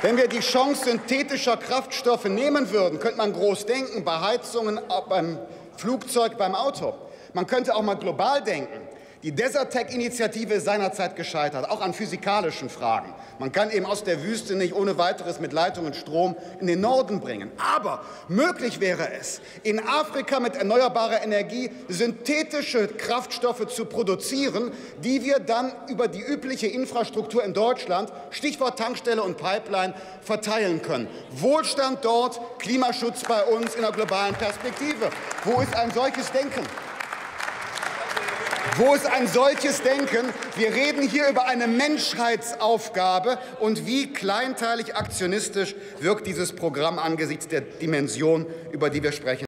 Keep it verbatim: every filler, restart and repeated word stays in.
Wenn wir die Chance synthetischer Kraftstoffe nehmen würden, könnte man groß denken, bei Heizungen, beim Flugzeug, beim Auto. Man könnte auch mal global denken. Die Desertec-Initiative ist seinerzeit gescheitert, auch an physikalischen Fragen. Man kann eben aus der Wüste nicht ohne weiteres mit Leitungen Strom in den Norden bringen. Aber möglich wäre es, in Afrika mit erneuerbarer Energie synthetische Kraftstoffe zu produzieren, die wir dann über die übliche Infrastruktur in Deutschland, Stichwort Tankstelle und Pipeline, verteilen können. Wohlstand dort, Klimaschutz bei uns in der globalen Perspektive. Wo ist ein solches Denken? Wo ist ein solches Denken? Wir reden hier über eine Menschheitsaufgabe. Und wie kleinteilig aktionistisch wirkt dieses Programm angesichts der Dimension, über die wir sprechen?